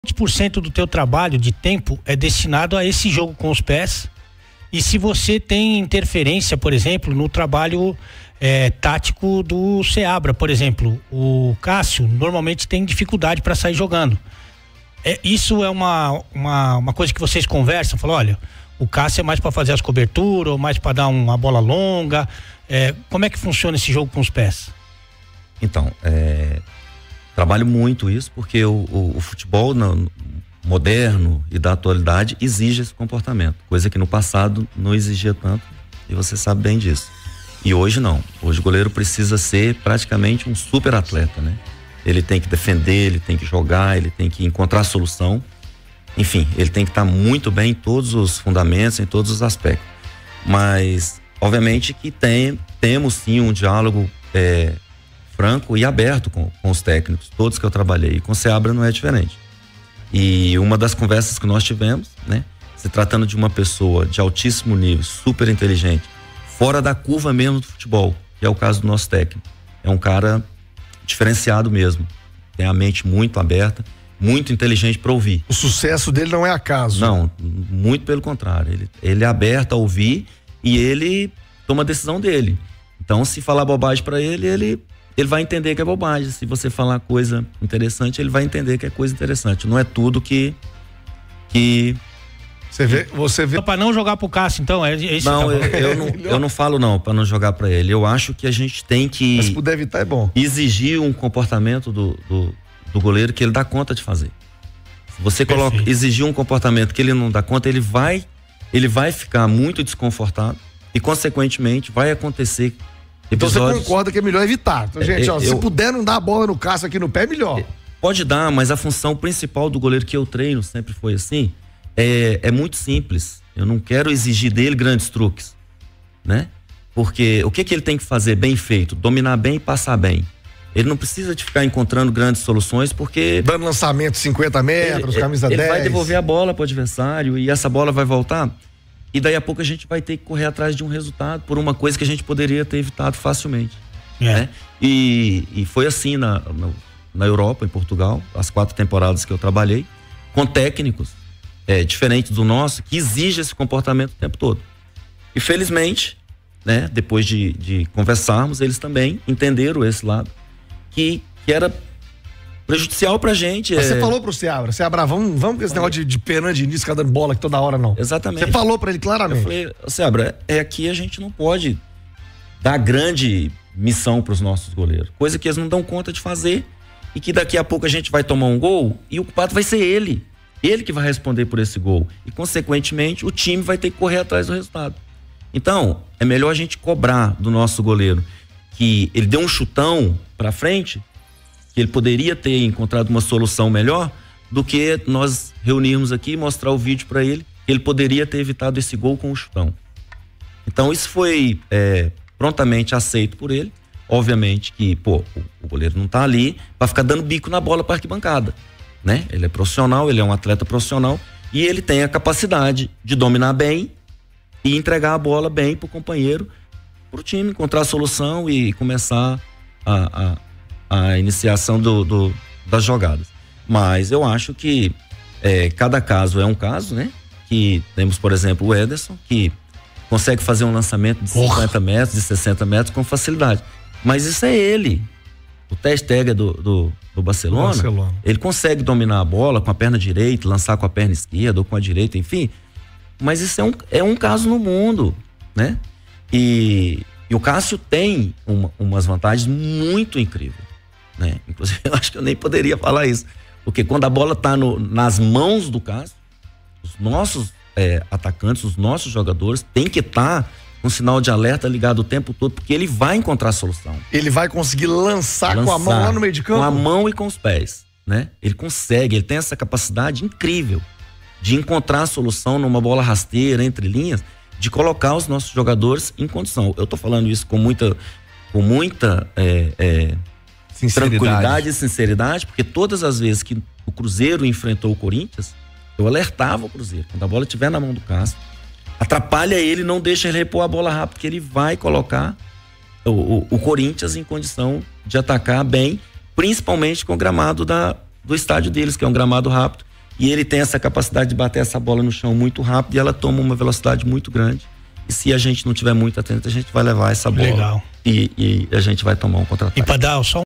20% do teu trabalho de tempo é destinado a esse jogo com os pés, e se você tem interferência, por exemplo, no trabalho tático do Seabra, por exemplo, o Cássio normalmente tem dificuldade para sair jogando. Isso é uma coisa que vocês conversam, falam, olha, o Cássio é mais para fazer as coberturas, ou mais para dar uma bola longa. Como é que funciona esse jogo com os pés? Então, trabalho muito isso, porque o futebol moderno e da atualidade exige esse comportamento, coisa que no passado não exigia tanto, e você sabe bem disso. E hoje não. Hoje o goleiro precisa ser praticamente um super atleta, né? Ele tem que defender, ele tem que jogar, ele tem que encontrar solução. Enfim, ele tem que estar muito bem em todos os fundamentos, em todos os aspectos. Mas, obviamente que temos sim um diálogo franco e aberto com os técnicos, todos que eu trabalhei. E com o Seabra não é diferente. E uma das conversas que nós tivemos, né? Se tratando de uma pessoa de altíssimo nível, super inteligente, fora da curva mesmo do futebol, que é o caso do nosso técnico. É um cara diferenciado mesmo. Tem a mente muito aberta, muito inteligente para ouvir. O sucesso dele não é acaso. Não, muito pelo contrário. Ele é aberto a ouvir e ele toma a decisão dele. Então, se falar bobagem para ele vai entender que é bobagem. Se você falar coisa interessante, ele vai entender que é coisa interessante. Não é tudo que Você vê. Para não jogar pro Cássio, então, é isso? Não, eu não falo não, para não jogar para ele. Eu acho que a gente tem que. Mas se puder evitar, é bom. Exigir um comportamento do goleiro que ele dá conta de fazer. Se você exigir um comportamento que ele não dá conta, ele vai ficar muito desconfortável e, consequentemente, vai acontecer episódios. Então você concorda que é melhor evitar. Então, gente, se puder não dar a bola no Cássio aqui no pé, é melhor. Pode dar, mas a função principal do goleiro que eu treino sempre foi assim. É muito simples. Eu não quero exigir dele grandes truques, né? Porque o que ele tem que fazer bem feito? Dominar bem e passar bem. Ele não precisa de ficar encontrando grandes soluções, porque dando lançamento 50 metros, camisa 10. Ele vai devolver a bola pro adversário e essa bola vai voltar. E daí a pouco a gente vai ter que correr atrás de um resultado por uma coisa que a gente poderia ter evitado facilmente. Né? E foi assim na Europa, em Portugal, as 4 temporadas que eu trabalhei, com técnicos diferente do nosso, que exige esse comportamento o tempo todo. E felizmente, né, depois de conversarmos, eles também entenderam esse lado, que era prejudicial pra gente. Mas você falou pro Seabra, vamos com esse negócio de perna de início, ficar dando bola aqui toda hora, não. Exatamente. Você falou pra ele claramente. Eu falei, Seabra, aqui a gente não pode dar grande missão pros nossos goleiros, coisa que eles não dão conta de fazer, e que daqui a pouco a gente vai tomar um gol e o culpado vai ser ele. Ele que vai responder por esse gol. E, consequentemente, o time vai ter que correr atrás do resultado. Então, é melhor a gente cobrar do nosso goleiro que ele deu um chutão pra frente, que ele poderia ter encontrado uma solução melhor, do que nós reunirmos aqui e mostrar o vídeo pra ele, que ele poderia ter evitado esse gol com o chutão. Então, isso foi prontamente aceito por ele. Obviamente que, o goleiro não tá ali pra ficar dando bico na bola pra arquibancada. Né? Ele é profissional, ele é um atleta profissional e ele tem a capacidade de dominar bem e entregar a bola bem pro companheiro, pro time encontrar a solução e começar a iniciação das jogadas. Mas eu acho que cada caso é um caso, né? Que temos, por exemplo, o Ederson, que consegue fazer um lançamento de 50 metros, de 60 metros com facilidade. Mas isso é ele. O Ter Stegen do Barcelona, ele consegue dominar a bola com a perna direita, lançar com a perna esquerda ou com a direita, enfim. Mas isso é um caso no mundo, né? E o Cássio tem umas vantagens muito incríveis, né? Inclusive, eu acho que eu nem poderia falar isso. Porque quando a bola tá nas mãos do Cássio, os nossos atacantes, os nossos jogadores têm que estar com sinal de alerta ligado o tempo todo, porque ele vai encontrar a solução. Ele vai conseguir lançar com a mão lá no meio de campo? Com a mão e com os pés, né? Ele consegue, ele tem essa capacidade incrível de encontrar a solução numa bola rasteira, entre linhas, de colocar os nossos jogadores em condição. Eu tô falando isso com muita tranquilidade e sinceridade, porque todas as vezes que o Cruzeiro enfrentou o Corinthians, eu alertava o Cruzeiro, quando a bola estiver na mão do Cássio, atrapalha ele, não deixa ele repor a bola rápido, que ele vai colocar o Corinthians em condição de atacar bem, principalmente com o gramado do estádio deles, que é um gramado rápido, E ele tem essa capacidade de bater essa bola no chão muito rápido e ela toma uma velocidade muito grande. E se a gente não tiver muito atento, a gente vai levar essa bola. Legal. E a gente vai tomar um contra-ataque. E para dar só